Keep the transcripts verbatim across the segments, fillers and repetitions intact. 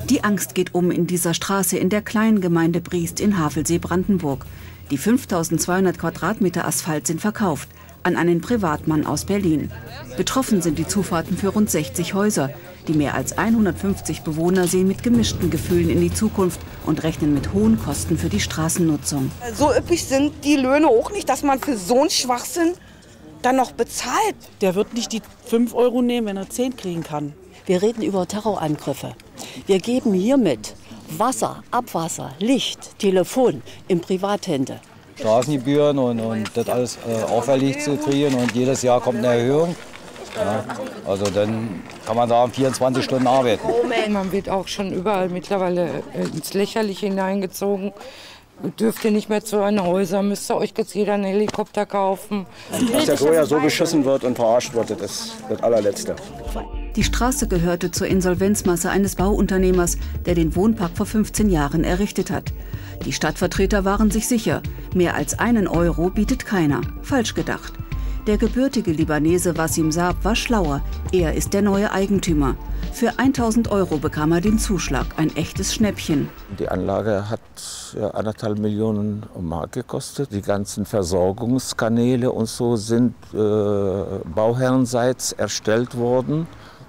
Die Angst geht um in dieser Straße in der kleinen Gemeinde Briest in Havelsee, Brandenburg. Die fünftausendzweihundert Quadratmeter Asphalt sind verkauft an einen Privatmann aus Berlin. Betroffen sind die Zufahrten für rund sechzig Häuser. Die mehr als hundertfünfzig Bewohner sehen mit gemischten Gefühlen in die Zukunft und rechnen mit hohen Kosten für die Straßennutzung. So üppig sind die Löhne auch nicht, dass man für so einen Schwachsinn dann noch bezahlt. Der wird nicht die fünf Euro nehmen, wenn er zehn kriegen kann. Wir reden über Terrorangriffe. Wir geben hiermit Wasser, Abwasser, Licht, Telefon in Privathände. Straßengebühren und, und das alles äh, auferlegt zu kriegen und jedes Jahr kommt eine Erhöhung. Ja, also dann kann man da vierundzwanzig Stunden arbeiten. Man wird auch schon überall mittlerweile ins Lächerliche hineingezogen. Dürft ihr nicht mehr zu euren Häusern, müsst ihr euch jetzt jeder einen Helikopter kaufen. Dass der Soja so beschissen wird und verarscht wird, das ist das allerletzte. Die Straße gehörte zur Insolvenzmasse eines Bauunternehmers, der den Wohnpark vor fünfzehn Jahren errichtet hat. Die Stadtvertreter waren sich sicher, mehr als einen Euro bietet keiner. Falsch gedacht. Der gebürtige Libanese Wassim Saab war schlauer. Er ist der neue Eigentümer. Für tausend Euro bekam er den Zuschlag, ein echtes Schnäppchen. Die Anlage hat ja, anderthalb Millionen Mark gekostet. Die ganzen Versorgungskanäle und so sind äh, bauherrenseits erstellt worden.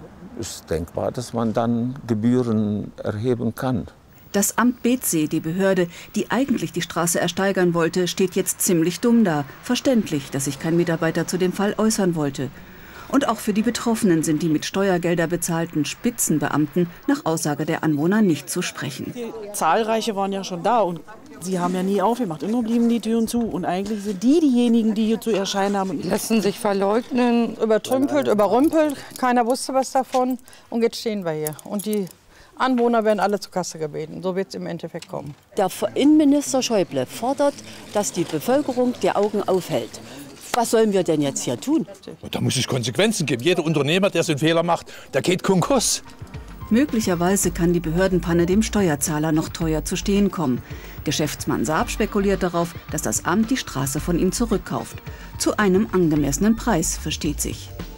Es ist denkbar, dass man dann Gebühren erheben kann. Das Amt Beetzee, die Behörde, die eigentlich die Straße ersteigern wollte, steht jetzt ziemlich dumm da. Verständlich, dass sich kein Mitarbeiter zu dem Fall äußern wollte. Und auch für die Betroffenen sind die mit Steuergelder bezahlten Spitzenbeamten nach Aussage der Anwohner nicht zu sprechen. Die Zahlreiche waren ja schon da und sie haben ja nie aufgemacht. Immer blieben die Türen zu. Und eigentlich sind die diejenigen, die hier zu erscheinen haben. Die lassen sich verleugnen. Übertrümpelt, überrümpelt. Keiner wusste was davon. Und jetzt stehen wir hier. Und die Anwohner werden alle zur Kasse gebeten. So wird es im Endeffekt kommen. Der Innenminister Schäuble fordert, dass die Bevölkerung die Augen aufhält. Was sollen wir denn jetzt hier tun? Da muss es Konsequenzen geben. Jeder Unternehmer, der so einen Fehler macht, der geht Konkurs. Möglicherweise kann die Behördenpanne dem Steuerzahler noch teuer zu stehen kommen. Geschäftsmann Saab spekuliert darauf, dass das Amt die Straße von ihm zurückkauft. Zu einem angemessenen Preis, versteht sich.